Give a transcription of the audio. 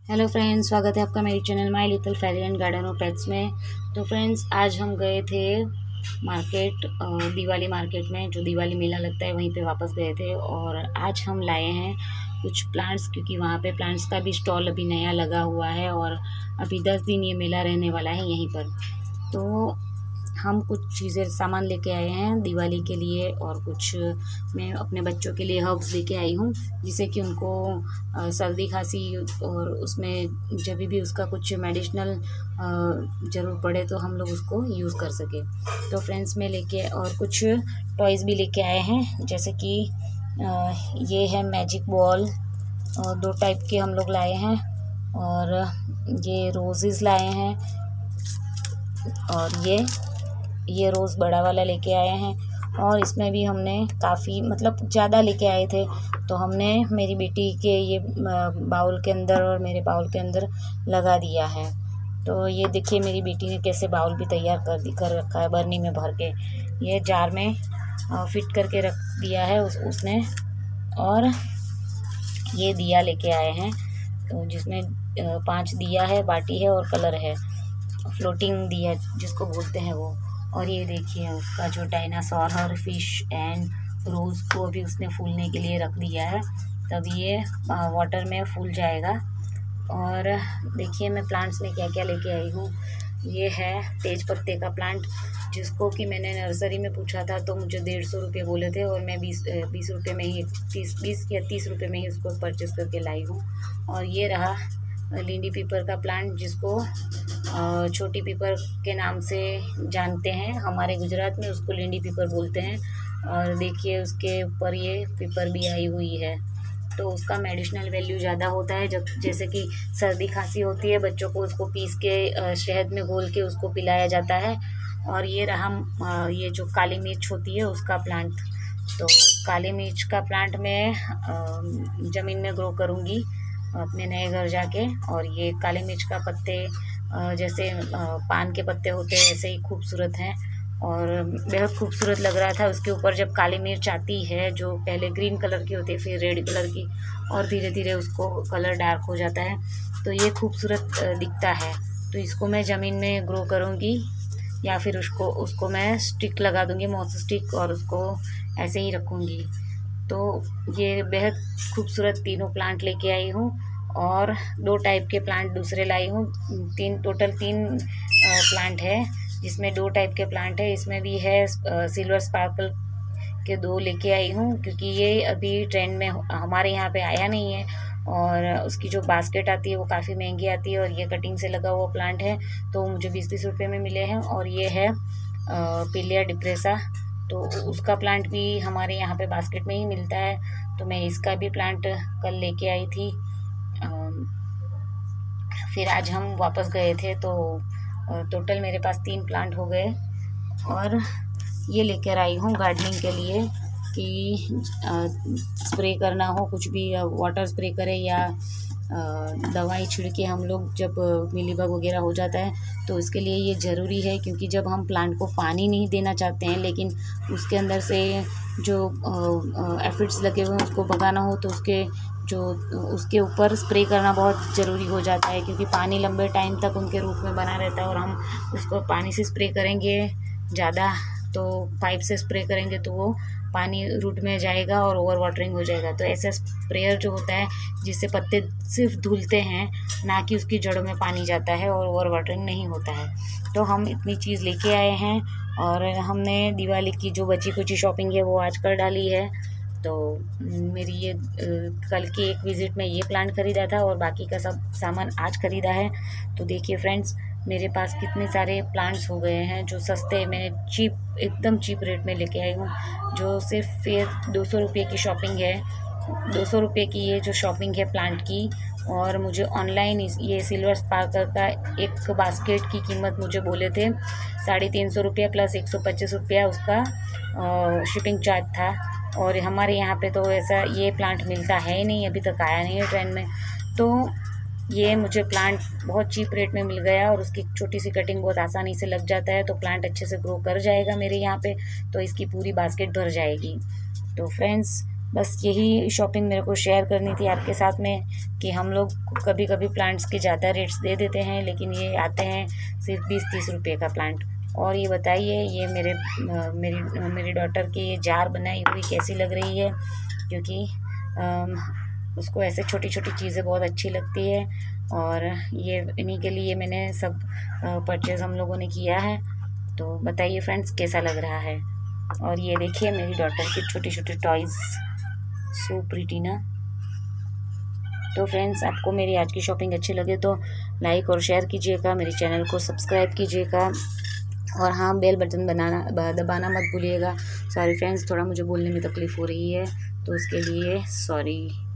Hello friends, स्वागत है आपका मेरे channel my little fairy and garden of pets में। तो फ्रेंड्स, आज हम गए थे मार्केट, दिवाली मार्केट में जो दिवाली मेला लगता है वहीं पे वापस गए थे। और आज हम लाए हैं कुछ प्लांट्स, क्योंकि वहाँ पे प्लांट्स का भी स्टॉल अभी नया लगा हुआ है और अभी 10 दिन ये मेला रहने वाला है यहीं पर। तो हम कुछ चीज़ें सामान लेके आए हैं दिवाली के लिए, और कुछ मैं अपने बच्चों के लिए हर्ब्स लेके आई हूँ, जिससे कि उनको सर्दी खांसी और उसमें जब भी उसका कुछ मेडिसिनल ज़रूर पड़े तो हम लोग उसको यूज़ कर सके। तो फ्रेंड्स, में लेके और कुछ टॉयज़ भी लेके आए हैं, जैसे कि ये है मैजिक बॉल, और 2 टाइप के हम लोग लाए हैं, और ये रोजेज़ लाए हैं, और ये रोज़ बड़ा वाला लेके आए हैं। और इसमें भी हमने काफ़ी मतलब ज़्यादा लेके आए थे, तो हमने मेरी बेटी के ये बाउल के अंदर और मेरे बाउल के अंदर लगा दिया है। तो ये देखिए मेरी बेटी ने कैसे बाउल भी तैयार कर रखा है बर्नी में भर के। ये जार में फिट करके रख दिया है उसने। और ये दिया लेके आए हैं, तो जिसमें 5 दिया है, बाटी है और कलर है, फ्लोटिंग दिया जिसको बोलते हैं वो। और ये देखिए उसका जो डायनासोर और फिश एंड रोज़ को भी उसने फूलने के लिए रख दिया है, तब ये वाटर में फूल जाएगा। और देखिए मैं प्लांट्स में क्या क्या लेके आई हूँ। ये है तेज पत्ते का प्लांट, जिसको कि मैंने नर्सरी में पूछा था तो मुझे 150 रुपये बोले थे, और मैं 20 रुपये में ही 20 या 30 रुपये में ही उसको परचेस करके लाई हूँ। और ये रहा लिंडी पीपर का प्लांट, जिसको छोटी पीपर के नाम से जानते हैं, हमारे गुजरात में उसको लिंडी पीपर बोलते हैं। और देखिए उसके ऊपर ये पीपर भी आई हुई है, तो उसका मेडिसिनल वैल्यू ज़्यादा होता है। जब जैसे कि सर्दी खांसी होती है, बच्चों को उसको पीस के शहद में घोल के उसको पिलाया जाता है। और ये रहा ये जो काली मिर्च होती है उसका प्लांट। तो काली मिर्च का प्लांट मैं ज़मीन में ग्रो करूँगी अपने नए घर जाके। और ये काली मिर्च का पत्ते जैसे पान के पत्ते होते हैं वैसे ही खूबसूरत हैं, और बेहद खूबसूरत लग रहा था उसके ऊपर जब काली मिर्च आती है, जो पहले ग्रीन कलर की होती है फिर रेड कलर की, और धीरे धीरे उसको कलर डार्क हो जाता है, तो ये खूबसूरत दिखता है। तो इसको मैं ज़मीन में ग्रो करूँगी, या फिर उसको मैं स्टिक लगा दूँगी, मॉस स्टिक, और उसको ऐसे ही रखूँगी। तो ये बेहद खूबसूरत तीनों प्लांट लेके आई हूँ, और 2 टाइप के प्लांट दूसरे लाई हूँ। टोटल 3 प्लांट है, जिसमें 2 टाइप के प्लांट है। इसमें भी है सिल्वर स्पार्कल के 2 लेके आई हूँ, क्योंकि ये अभी ट्रेंड में हमारे यहाँ पे आया नहीं है, और उसकी जो बास्केट आती है वो काफ़ी महंगी आती है, और ये कटिंग से लगा हुआ प्लांट है तो मुझे 20-30 रुपये में मिले हैं। और ये है पिलिया डिप्रेसा, तो उसका प्लांट भी हमारे यहाँ पे बास्केट में ही मिलता है, तो मैं इसका भी प्लांट कल लेके आई थी। फिर आज हम वापस गए थे, तो टोटल मेरे पास 3 प्लांट हो गए। और ये लेकर आई हूँ गार्डनिंग के लिए, कि स्प्रे करना हो, कुछ भी वाटर स्प्रे करें या दवाई छिड़के हम लोग जब मिलीबग वगैरह हो जाता है, तो इसके लिए ये ज़रूरी है। क्योंकि जब हम प्लांट को पानी नहीं देना चाहते हैं, लेकिन उसके अंदर से जो एफिड्स लगे हुए हैं उसको भगाना हो, तो उसके ऊपर स्प्रे करना बहुत ज़रूरी हो जाता है, क्योंकि पानी लंबे टाइम तक उनके रूट में बना रहता है। और हम उसको पानी से स्प्रे करेंगे ज़्यादा, तो पाइप से स्प्रे करेंगे तो वो पानी रूट में जाएगा और ओवर वाटरिंग हो जाएगा। तो ऐसा स्प्रेयर जो होता है, जिससे पत्ते सिर्फ धुलते हैं, ना कि उसकी जड़ों में पानी जाता है और ओवर वाटरिंग नहीं होता है। तो हम इतनी चीज़ लेके आए हैं, और हमने दिवाली की जो बची कुची शॉपिंग है वो आज कर डाली है। तो मेरी ये कल की एक विज़िट में ये प्लांट ख़रीदा था, और बाकी का सब सामान आज ख़रीदा है। तो देखिए फ्रेंड्स, मेरे पास कितने सारे प्लांट्स हो गए हैं जो सस्ते, मैंने एकदम चीप रेट में लेके आई हूँ। जो सिर्फ फिर 200 रुपये की शॉपिंग है, 200 रुपये की ये जो शॉपिंग है प्लांट की। और मुझे ऑनलाइन ये सिल्वर स्पार्कल का एक बास्केट की कीमत मुझे बोले थे 350 रुपया प्लस 125 रुपया उसका शिपिंग चार्ज था। और हमारे यहाँ पे तो ऐसा ये प्लांट मिलता है ही नहीं, अभी तक आया नहीं है ट्रेंड में। तो ये मुझे प्लांट बहुत चीप रेट में मिल गया, और उसकी छोटी सी कटिंग बहुत आसानी से लग जाता है, तो प्लांट अच्छे से ग्रो कर जाएगा मेरे यहाँ पे, तो इसकी पूरी बास्केट भर जाएगी। तो फ्रेंड्स, बस यही शॉपिंग मेरे को शेयर करनी थी आपके साथ में कि हम लोग कभी कभी प्लांट्स के ज़्यादा रेट्स दे देते हैं, लेकिन ये आते हैं सिर्फ 20-30 रुपये का प्लांट। और ये बताइए, ये मेरी डॉटर की ये जार बनाई हुई कैसी लग रही है, क्योंकि उसको ऐसे छोटी छोटी चीज़ें बहुत अच्छी लगती है। और ये इन्हीं के लिए मैंने सब परचेज़ हम लोगों ने किया है। तो बताइए फ्रेंड्स कैसा लग रहा है। और ये देखिए मेरी डॉटर की छोटी छोटी टॉयज़, सो प्रीटी ना। तो फ्रेंड्स, आपको मेरी आज की शॉपिंग अच्छी लगे तो लाइक और शेयर कीजिएगा, मेरे चैनल को सब्सक्राइब कीजिएगा, और हाँ, बेल बटन दबाना मत भूलिएगा। सॉरी फ्रेंड्स, थोड़ा मुझे बोलने में तकलीफ़ हो रही है, तो उसके लिए सॉरी।